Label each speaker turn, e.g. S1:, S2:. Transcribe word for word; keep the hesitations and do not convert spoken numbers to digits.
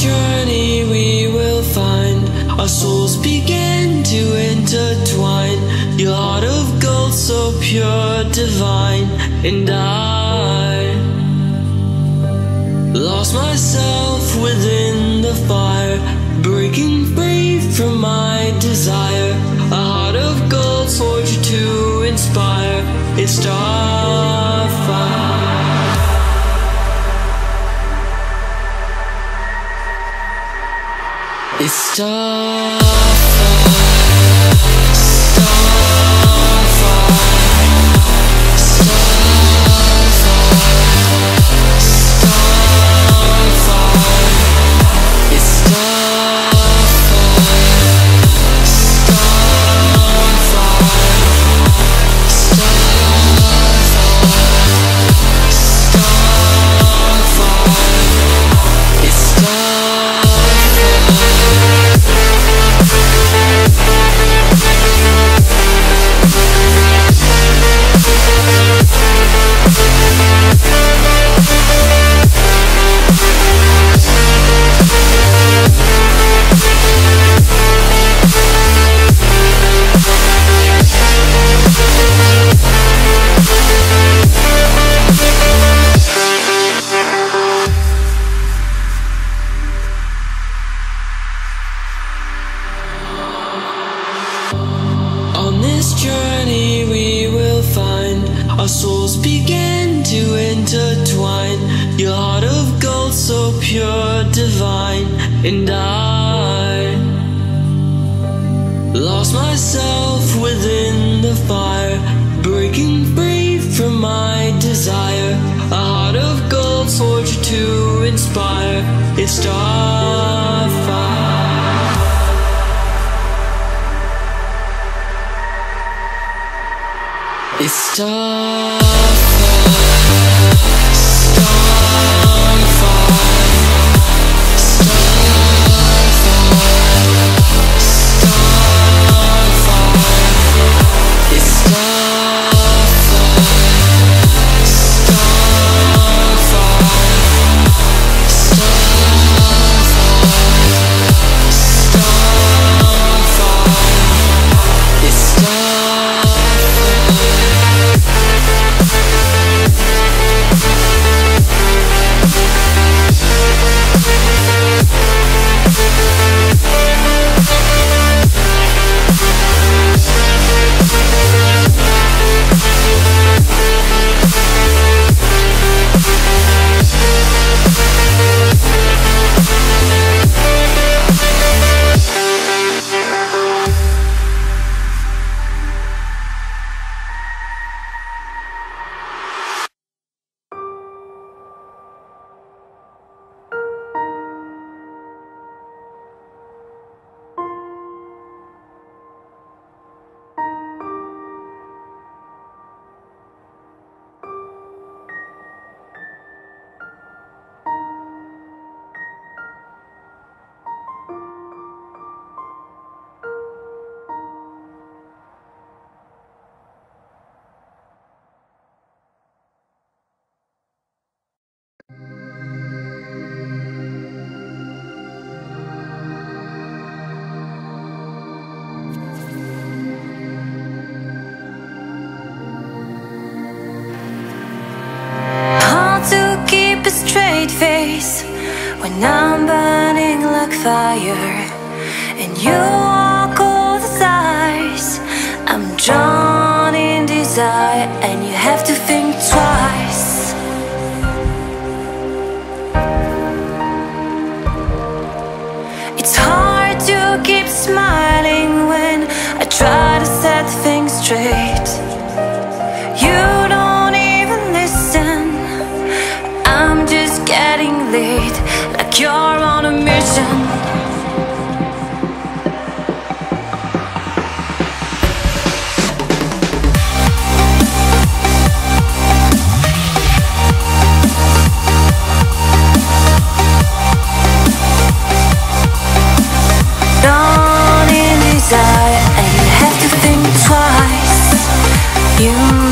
S1: journey we will find our souls begin to intertwine. Your heart of gold, so pure, divine. And I lost myself within the fire, breaking free from my desire. A heart of gold, forged to inspire. It's starfire. It's starfire. Our souls begin to intertwine. Your heart of gold, so pure, divine. And I lost myself within the fire, breaking free from my desire. A heart of gold, forged to inspire. It's starfire. It's starfire, starfire, starfire, starfire. It's starfire, starfire, starfire, starfire. It's starfire.
S2: Face when I'm burning like fire and you walk all the sides. I'm drawn in desire and you have to think twice. It's hard to keep smiling when I try to set things straight. You don't even listen. I'm just getting late, like you're on a mission. Drawn in desire, and you have to think twice. You